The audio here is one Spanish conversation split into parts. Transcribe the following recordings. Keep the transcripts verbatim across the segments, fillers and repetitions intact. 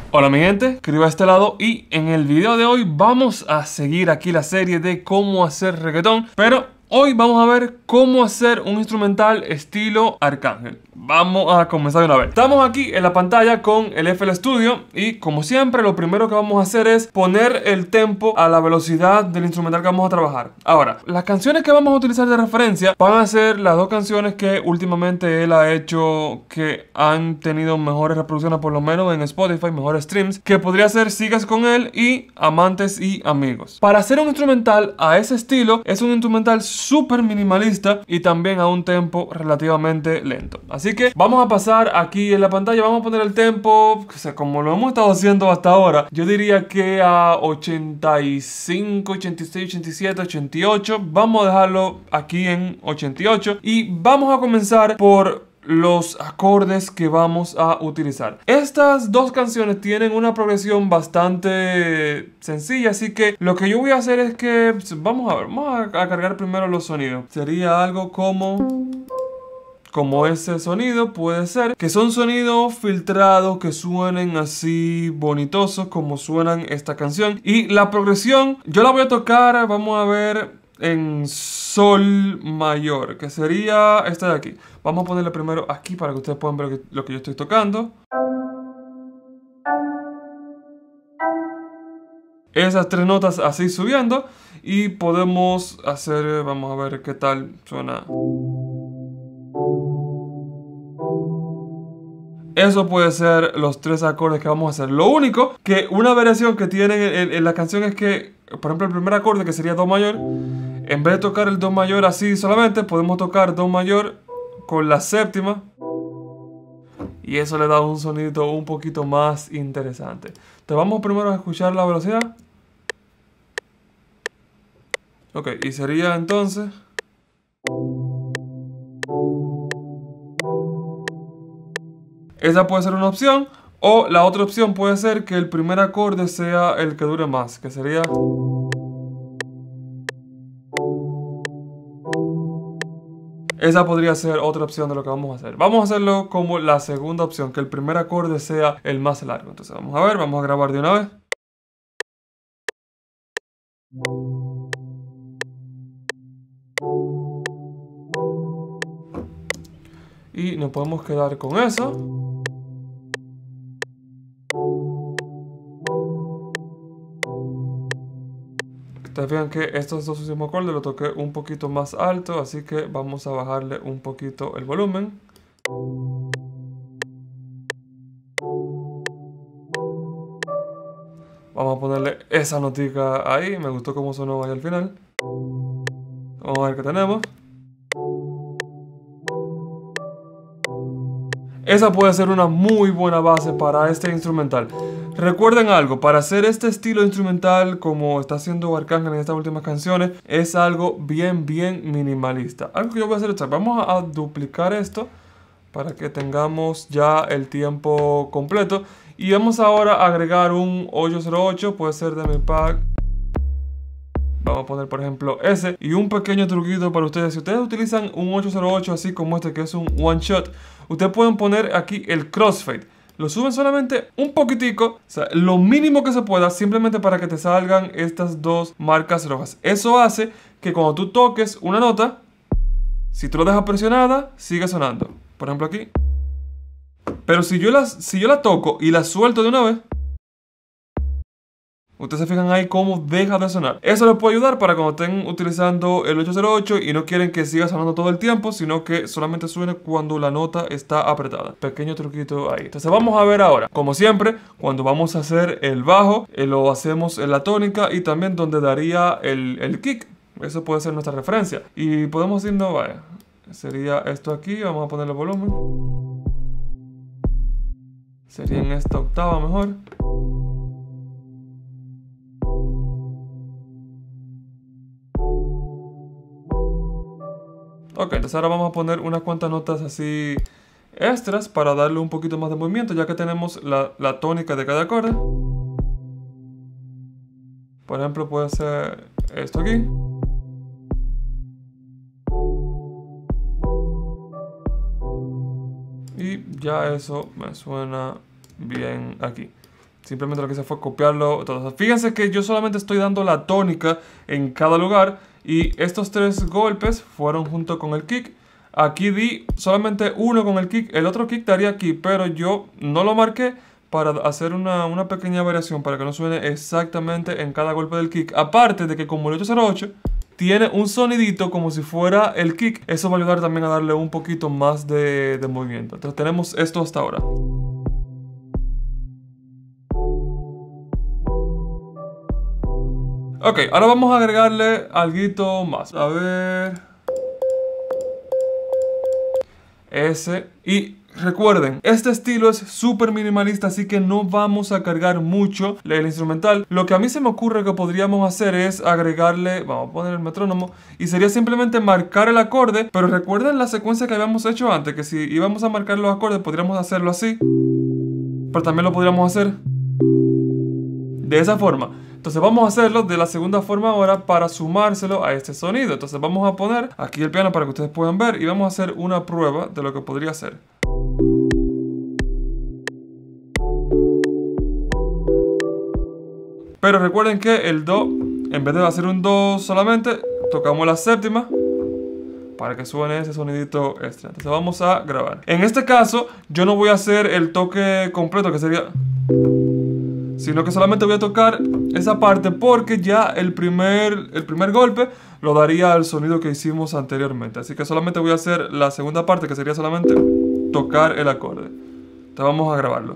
Hola mi gente, escribo a este lado y en el video de hoy vamos a seguir aquí la serie de cómo hacer reggaetón, pero hoy vamos a ver cómo hacer un instrumental estilo Arcángel. Vamos a comenzar de una vez. Estamos aquí en la pantalla con el F L Studio y como siempre lo primero que vamos a hacer es poner el tempo a la velocidad del instrumental que vamos a trabajar. Ahora, las canciones que vamos a utilizar de referencia van a ser las dos canciones que últimamente él ha hecho que han tenido mejores reproducciones, por lo menos en Spotify, mejores streams, que podría ser Sigas con él y Amantes y Amigos. Para hacer un instrumental a ese estilo, es un instrumental súper minimalista y también a un tempo relativamente lento. Así que vamos a pasar aquí en la pantalla, vamos a poner el tempo, o sea, como lo hemos estado haciendo hasta ahora, yo diría que a ochenta y cinco, ochenta y seis, ochenta y siete, ochenta y ocho. Vamos a dejarlo aquí en ochenta y ocho y vamos a comenzar por los acordes que vamos a utilizar. Estas dos canciones tienen una progresión bastante sencilla, así que lo que yo voy a hacer es que vamos a ver, vamos a, a cargar primero los sonidos. Sería algo como como ese sonido, puede ser que son sonidos filtrados que suenen así bonitosos como suenan esta canción. Y la progresión yo la voy a tocar, vamos a ver, en sol mayor, que sería esta de aquí. Vamos a ponerle primero aquí para que ustedes puedan ver lo que, lo que yo estoy tocando. Esas tres notas así subiendo y podemos hacer, vamos a ver qué tal suena. Eso puede ser los tres acordes que vamos a hacer. Lo único que una variación que tienen en, en la canción es que, por ejemplo, el primer acorde, que sería Do mayor, en vez de tocar el Do mayor así solamente, podemos tocar Do mayor con la séptima. Y eso le da un sonido un poquito más interesante. Entonces vamos primero a escuchar la velocidad. Ok, y sería entonces... Esa puede ser una opción, o la otra opción puede ser que el primer acorde sea el que dure más, que sería... Esa podría ser otra opción de lo que vamos a hacer. Vamos a hacerlo como la segunda opción, que el primer acorde sea el más largo. Entonces vamos a ver, vamos a grabar de una vez. Y nos podemos quedar con eso. Ustedes fijan que estos dos últimos acordes lo toqué un poquito más alto, así que vamos a bajarle un poquito el volumen. Vamos a ponerle esa notica ahí, me gustó cómo sonó ahí al final. Vamos a ver qué tenemos. Esa puede ser una muy buena base para este instrumental. Recuerden algo, para hacer este estilo instrumental como está haciendo Arcángel en estas últimas canciones, es algo bien, bien minimalista. Algo que yo voy a hacer es, vamos a duplicar esto para que tengamos ya el tiempo completo. Y vamos ahora a agregar un ocho cero ocho, puede ser de mi pack. Vamos a poner por ejemplo ese. Y un pequeño truquito para ustedes. Si ustedes utilizan un ocho cero ocho así como este, que es un one shot, ustedes pueden poner aquí el crossfade. Lo suben solamente un poquitico, o sea, lo mínimo que se pueda, simplemente para que te salgan estas dos marcas rojas. Eso hace que cuando tú toques una nota, si tú lo dejas presionada, sigue sonando. Por ejemplo aquí. Pero si yo, la, si yo la toco y la suelto de una vez, ustedes se fijan ahí cómo deja de sonar. Eso les puede ayudar para cuando estén utilizando el ocho cero ocho y no quieren que siga sonando todo el tiempo, sino que solamente suene cuando la nota está apretada. Pequeño truquito ahí. Entonces vamos a ver ahora. Como siempre, cuando vamos a hacer el bajo, eh, lo hacemos en la tónica y también donde daría el, el kick. Eso puede ser nuestra referencia. Y podemos irnos, vaya, sería esto aquí. Vamos a ponerle volumen. Sería en esta octava mejor. Ok, entonces ahora vamos a poner unas cuantas notas así extras para darle un poquito más de movimiento, ya que tenemos la, la tónica de cada acorde. Por ejemplo, puede ser esto aquí. Y ya eso me suena bien aquí. Simplemente lo que hice fue copiarlo todo. Fíjense que yo solamente estoy dando la tónica en cada lugar. Y estos tres golpes fueron junto con el kick. Aquí di solamente uno con el kick. El otro kick estaría aquí, pero yo no lo marqué para hacer una, una pequeña variación para que no suene exactamente en cada golpe del kick. Aparte de que como el ocho cero ocho tiene un sonidito como si fuera el kick, eso va a ayudar también a darle un poquito más de, de movimiento. Entonces tenemos esto hasta ahora. Ok, ahora vamos a agregarle algo más. A ver... Ese. Y recuerden, este estilo es súper minimalista, así que no vamos a cargar mucho el instrumental. Lo que a mí se me ocurre que podríamos hacer es agregarle... Vamos a poner el metrónomo. Y sería simplemente marcar el acorde. Pero recuerden la secuencia que habíamos hecho antes, que si íbamos a marcar los acordes podríamos hacerlo así. Pero también lo podríamos hacer de esa forma. Entonces vamos a hacerlo de la segunda forma ahora para sumárselo a este sonido. Entonces vamos a poner aquí el piano para que ustedes puedan ver y vamos a hacer una prueba de lo que podría ser. Pero recuerden que el do, en vez de hacer un do solamente, tocamos la séptima para que suene ese sonidito extra. Entonces vamos a grabar. En este caso, yo no voy a hacer el toque completo que sería... sino que solamente voy a tocar esa parte porque ya el primer, el primer golpe lo daría al sonido que hicimos anteriormente. Así que solamente voy a hacer la segunda parte, que sería solamente tocar el acorde. Entonces vamos a grabarlo.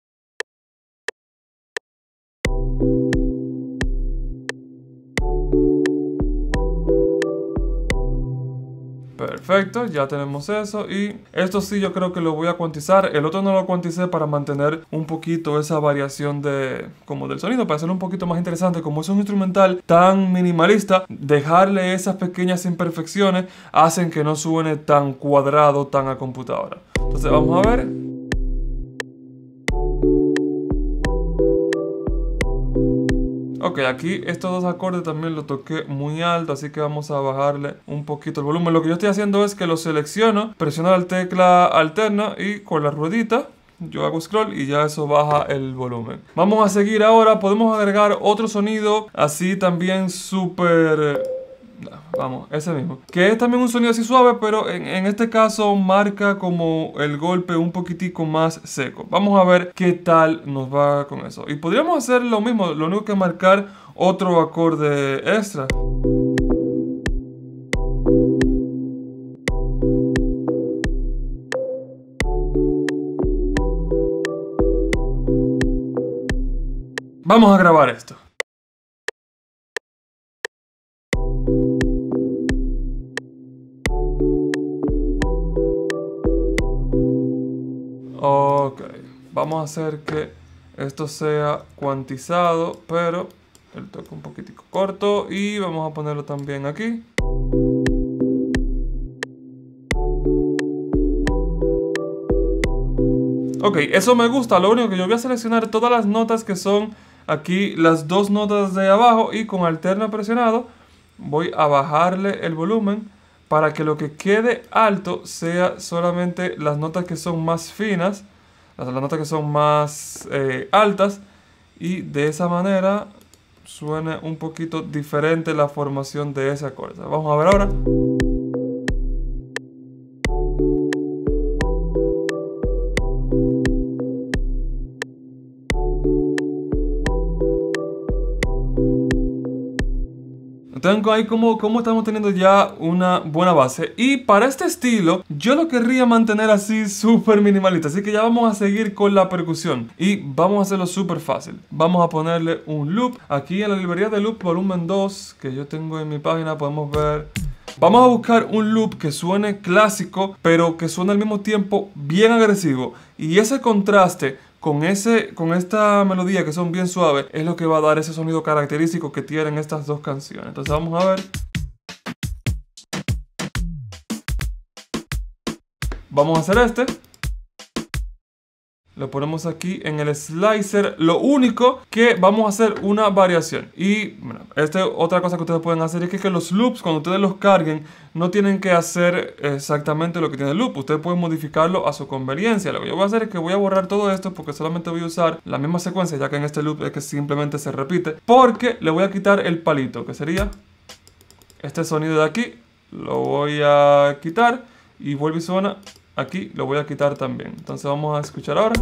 Perfecto, ya tenemos eso y esto sí yo creo que lo voy a cuantizar. El otro no lo cuanticé para mantener un poquito esa variación de como del sonido, para hacerlo un poquito más interesante. Como es un instrumental tan minimalista, dejarle esas pequeñas imperfecciones hacen que no suene tan cuadrado, tan a computadora. Entonces vamos a ver. Ok, aquí estos dos acordes también los toqué muy alto, así que vamos a bajarle un poquito el volumen. Lo que yo estoy haciendo es que lo selecciono, presiono la tecla alterna y con la ruedita yo hago scroll y ya eso baja el volumen. Vamos a seguir ahora, podemos agregar otro sonido así también súper... Vamos, ese mismo. Que es también un sonido así suave, pero en, en este caso marca como el golpe un poquitico más seco. Vamos a ver qué tal nos va con eso. Y podríamos hacer lo mismo, lo único que marcar otro acorde extra. Vamos a grabar esto. Ok, vamos a hacer que esto sea cuantizado, pero el toque un poquitico corto y vamos a ponerlo también aquí. Ok, eso me gusta, lo único que yo voy a seleccionar todas las notas que son aquí las dos notas de abajo y con alterno presionado voy a bajarle el volumen para que lo que quede alto sea solamente las notas que son más finas, las, las notas que son más eh, altas, y de esa manera suene un poquito diferente la formación de ese acorde. Vamos a ver ahora. Tengo ahí como, como estamos teniendo ya una buena base. Y para este estilo yo lo querría mantener así súper minimalista. Así que ya vamos a seguir con la percusión y vamos a hacerlo súper fácil. Vamos a ponerle un loop. Aquí en la librería de loop volumen dos que yo tengo en mi página podemos ver. Vamos a buscar un loop que suene clásico, pero que suene al mismo tiempo bien agresivo. Y ese contraste con, ese, con esta melodía que son bien suaves es lo que va a dar ese sonido característico que tienen estas dos canciones. Entonces vamos a ver. Vamos a hacer este. lo ponemos aquí en el slicer. Lo único que vamos a hacer una variación. Y bueno, esta otra cosa que ustedes pueden hacer es que, que los loops, cuando ustedes los carguen, no tienen que hacer exactamente lo que tiene el loop. Ustedes pueden modificarlo a su conveniencia. Lo que yo voy a hacer es que voy a borrar todo esto porque solamente voy a usar la misma secuencia, ya que en este loop es que simplemente se repite. Porque le voy a quitar el palito, que sería este sonido de aquí. Lo voy a quitar y vuelve y suena. Aquí lo voy a quitar también. Entonces vamos a escuchar ahora.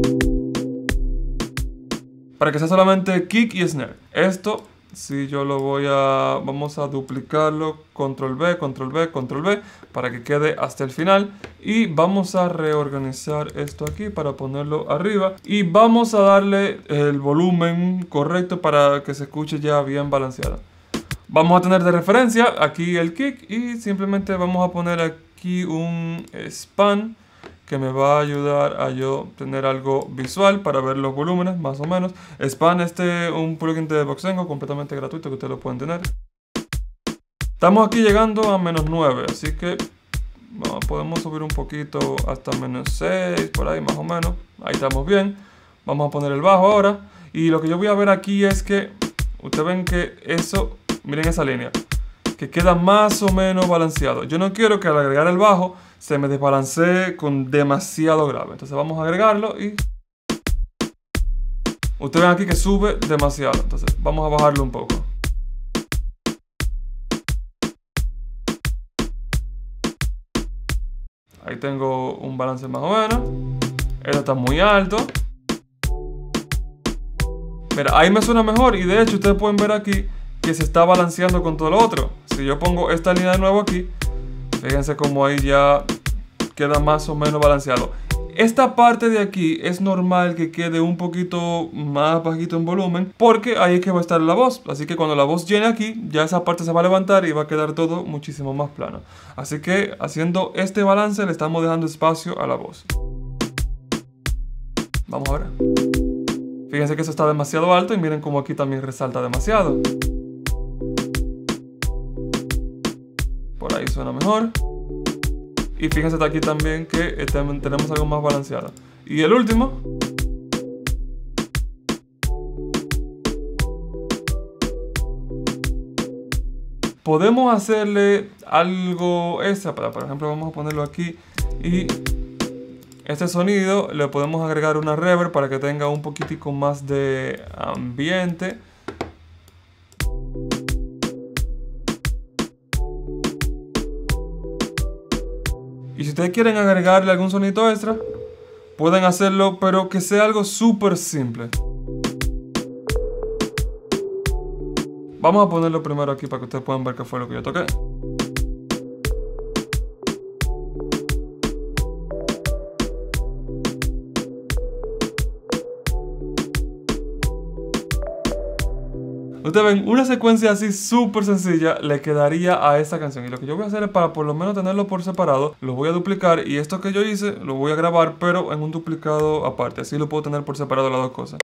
Para que sea solamente kick y snare. Esto, si yo lo voy a... Vamos a duplicarlo. Control B, Control B, Control B. Para que quede hasta el final. Y vamos a reorganizar esto aquí para ponerlo arriba. Y vamos a darle el volumen correcto para que se escuche ya bien balanceado. Vamos a tener de referencia aquí el kick. Y simplemente vamos a poner aquí aquí un span que me va a ayudar a yo tener algo visual para ver los volúmenes más o menos. Span, este un plugin de Voxengo completamente gratuito que ustedes lo pueden tener. Estamos aquí llegando a menos nueve, así que bueno, podemos subir un poquito hasta menos seis, por ahí más o menos. Ahí estamos bien. Vamos a poner el bajo ahora. Y lo que yo voy a ver aquí es que ustedes ven que eso, miren esa línea, que queda más o menos balanceado. Yo no quiero que al agregar el bajo se me desbalancee con demasiado grave. Entonces vamos a agregarlo y... Ustedes ven aquí que sube demasiado. Entonces vamos a bajarlo un poco. Ahí tengo un balance más o menos. Esto está muy alto. Mira, ahí me suena mejor y de hecho ustedes pueden ver aquí que se está balanceando con todo lo otro. Si yo pongo esta línea de nuevo aquí, fíjense como ahí ya queda más o menos balanceado. Esta parte de aquí es normal que quede un poquito más bajito en volumen porque ahí es que va a estar la voz. Así que cuando la voz llene aquí, ya esa parte se va a levantar y va a quedar todo muchísimo más plano. Así que haciendo este balance le estamos dejando espacio a la voz. Vamos a ver. Fíjense que eso está demasiado alto y miren como aquí también resalta demasiado. Por ahí suena mejor. Y fíjense aquí también que tenemos algo más balanceado. Y el último. Podemos hacerle algo extra. Para, por ejemplo, vamos a ponerlo aquí. Y este sonido le podemos agregar una reverb para que tenga un poquitico más de ambiente. Y si ustedes quieren agregarle algún sonido extra, pueden hacerlo, pero que sea algo súper simple. Vamos a ponerlo primero aquí para que ustedes puedan ver qué fue lo que yo toqué. Ustedes ven, una secuencia así súper sencilla le quedaría a esta canción. Y lo que yo voy a hacer es para por lo menos tenerlo por separado, lo voy a duplicar y esto que yo hice lo voy a grabar pero en un duplicado aparte. Así lo puedo tener por separado las dos cosas.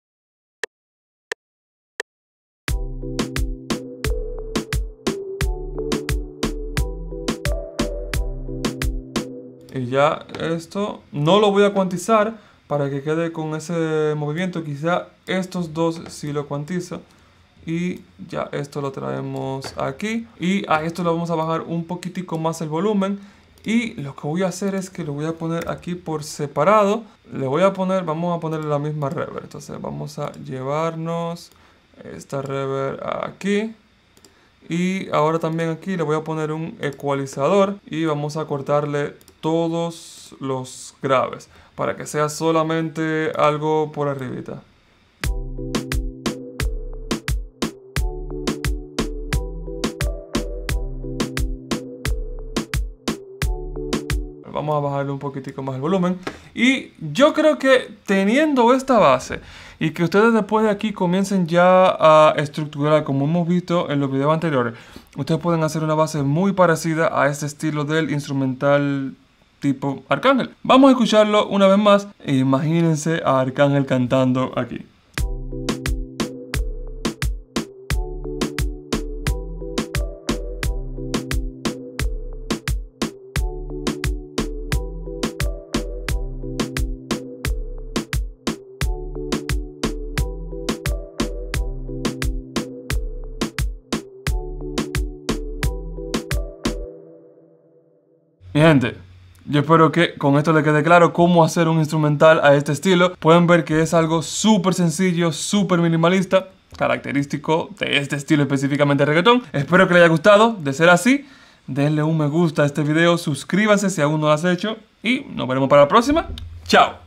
Y ya esto no lo voy a cuantizar para que quede con ese movimiento. Quizá estos dos sí lo cuantiza. Y ya esto lo traemos aquí. Y a esto le vamos a bajar un poquitico más el volumen. Y lo que voy a hacer es que lo voy a poner aquí por separado. Le voy a poner, vamos a ponerle la misma reverb. Entonces vamos a llevarnos esta reverb aquí. Y ahora también aquí le voy a poner un ecualizador. Y vamos a cortarle todos los graves para que sea solamente algo por arribita. Vamos a bajarle un poquitico más el volumen. Y yo creo que teniendo esta base y que ustedes después de aquí comiencen ya a estructurar como hemos visto en los videos anteriores, ustedes pueden hacer una base muy parecida a este estilo del instrumental tipo Arcángel. Vamos a escucharlo una vez más e imagínense a Arcángel cantando aquí. Mi gente, yo espero que con esto les quede claro cómo hacer un instrumental a este estilo. Pueden ver que es algo súper sencillo, súper minimalista, característico de este estilo específicamente de reggaetón. Espero que les haya gustado. De ser así, denle un me gusta a este video, suscríbanse si aún no lo has hecho y nos veremos para la próxima. ¡Chao!